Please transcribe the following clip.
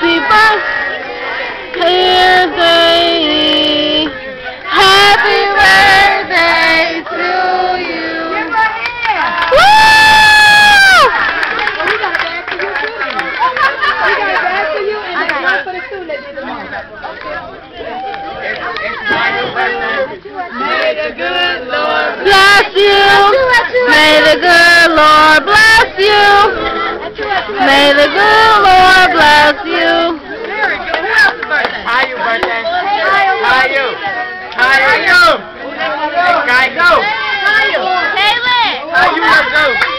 Happy birthday. Happy birthday to you. Woo! May the good Lord Bless you. May the good Lord bless you. May the good Lord bless you. Very good. Who else's birthday? How you birthday? How you? How you? Hey, guy, go. Taylor. How you, go.